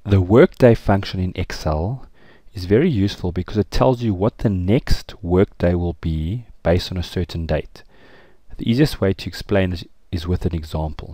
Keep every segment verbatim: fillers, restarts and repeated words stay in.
The Workday function in Excel is very useful because it tells you what the next workday will be based on a certain date. The easiest way to explain this is with an example.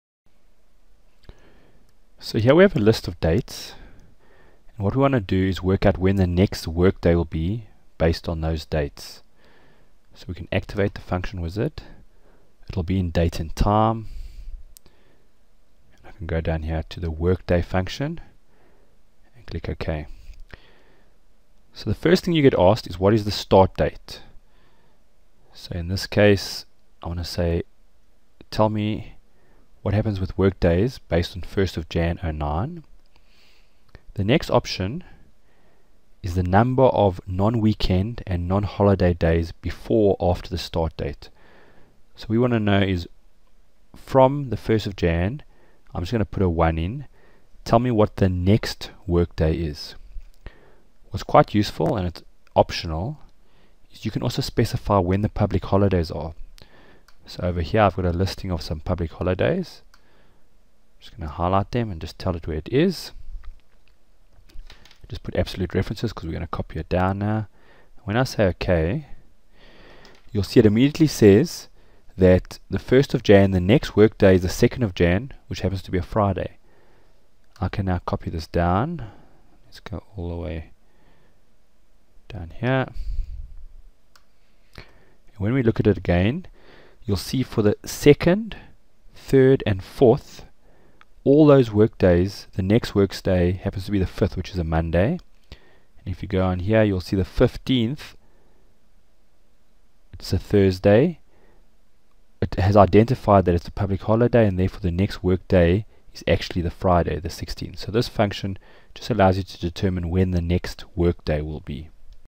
So here we have a list of dates, and what we want to do is work out when the next workday will be based on those dates. So we can activate the function wizard. It'll be in date and time. I can go down here to the Workday function and click OK. So the first thing you get asked is, what is the start date? So in this case, I want to say, tell me what happens with workdays based on first of January oh nine. The next option is the number of non-weekend and non-holiday days before or after the start date. So we want to know is from the first of January, I'm just going to put a one in. Tell me what the next workday is. What's quite useful, and it's optional, is you can also specify when the public holidays are. So over here I've got a listing of some public holidays. I'm just going to highlight them and just tell it where it is. Just put absolute references because we're going to copy it down now. When I say OK, you'll see it immediately says that the first of January, the next workday is the second of January, which happens to be a Friday. I can now copy this down. Let's go all the way down here. And when we look at it again, you'll see for the second, third, and fourth, all those work days, the next workday happens to be the fifth, which is a Monday. And if you go on here, you'll see the fifteenth, it's a Thursday. It has identified that it's a public holiday, and therefore the next workday is actually the Friday, the sixteenth. So this function just allows you to determine when the next workday will be.